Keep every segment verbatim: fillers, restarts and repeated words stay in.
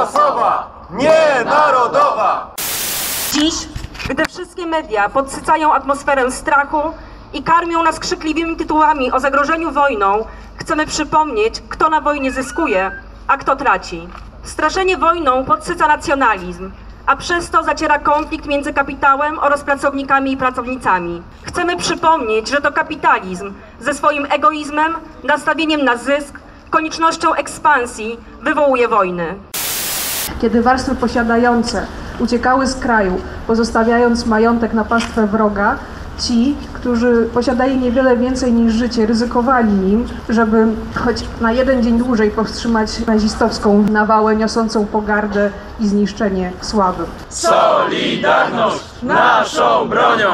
rasowa, nie narodowa. Dziś, gdy wszystkie media podsycają atmosferę strachu i karmią nas krzykliwymi tytułami o zagrożeniu wojną, chcemy przypomnieć, kto na wojnie zyskuje, a kto traci. Straszenie wojną podsyca nacjonalizm, a przez to zaciera konflikt między kapitałem oraz pracownikami i pracownicami. Chcemy przypomnieć, że to kapitalizm ze swoim egoizmem, nastawieniem na zysk, koniecznością ekspansji wywołuje wojny. Kiedy warstwy posiadające uciekały z kraju, pozostawiając majątek na pastwę wroga, ci, którzy posiadali niewiele więcej niż życie, ryzykowali nim, żeby choć na jeden dzień dłużej powstrzymać nazistowską nawałę niosącą pogardę i zniszczenie słabych. Solidarność naszą bronią!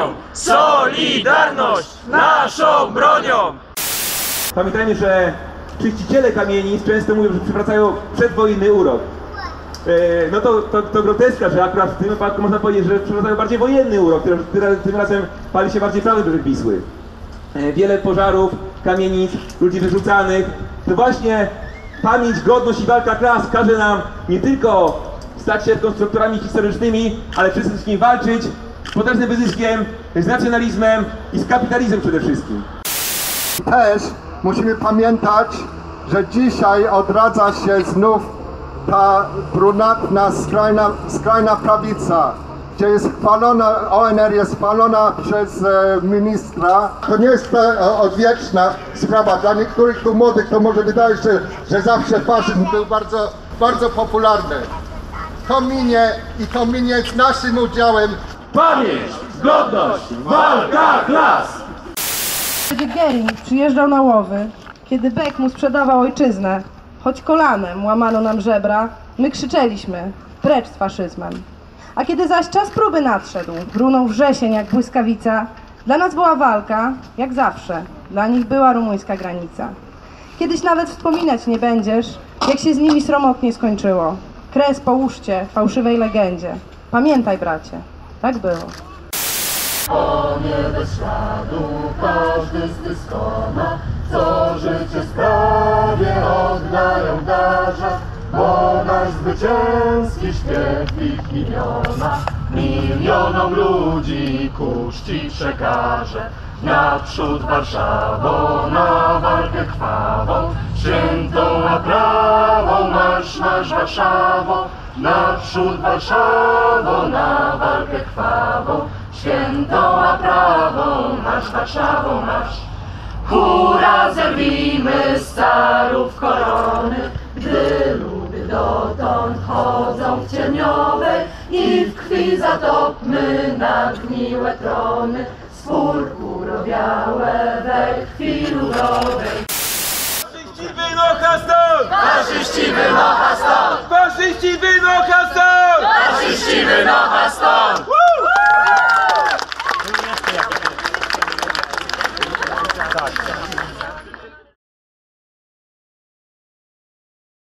Solidarność naszą bronią! Pamiętajmy, że czyściciele kamienic często mówią, że przywracają przedwojenny urok. No to, to, to groteska, że akurat w tym wypadku można powiedzieć, że przywracają bardziej wojenny urok, który tym razem pali się bardziej prawy brzeg Wisły. Wiele pożarów, kamienic, ludzi wyrzucanych. To właśnie pamięć, godność i walka klas każe nam nie tylko stać się konstruktorami historycznymi, ale przede wszystkim walczyć z potężnym wyzyskiem, z nacjonalizmem i z kapitalizmem przede wszystkim. Też musimy pamiętać, że dzisiaj odradza się znów ta brunatna, skrajna, skrajna prawica, gdzie jest chwalona, O N R jest chwalona przez e, ministra. To nie jest ta odwieczna sprawa. Dla niektórych tu młodych to może wydaje się, że zawsze faszyzm był bardzo, bardzo popularny. To minie i to minie z naszym udziałem. Pamięć, godność, walka klas! Kiedy Goering przyjeżdżał na łowy, kiedy Beck mu sprzedawał ojczyznę, choć kolanem łamano nam żebra, my krzyczeliśmy, precz z faszyzmem. A kiedy zaś czas próby nadszedł, brunął wrzesień jak błyskawica, dla nas była walka, jak zawsze, dla nich była rumuńska granica. Kiedyś nawet wspominać nie będziesz, jak się z nimi sromotnie skończyło. Kres połóżcie fałszywej legendzie. Pamiętaj, bracie, tak było. O nie bez śladu każdy z tych skona, co życie sprawie oddają w darze, bo nasz zwycięski śpiew ich imiona milionom ludzi ku czci przekaże. Naprzód Warszawą, na walkę krwawą, świętą a prawą, marsz, marsz Warszawą. Naprzód Warszawą, na walkę krwawą, świętą a prawą, marsz Warszawą, marsz. Hurra, zerwijmy z carów korony, gdy ludy dotąd chodzą w cieniowej i w krwi zatopmy na gniłe trony, z purpurowiałe we krwi ludowej. Faszyści wynocha stąd! Faszyści wynocha stąd! Faszyści wynocha stąd! Faszyści wynocha stąd!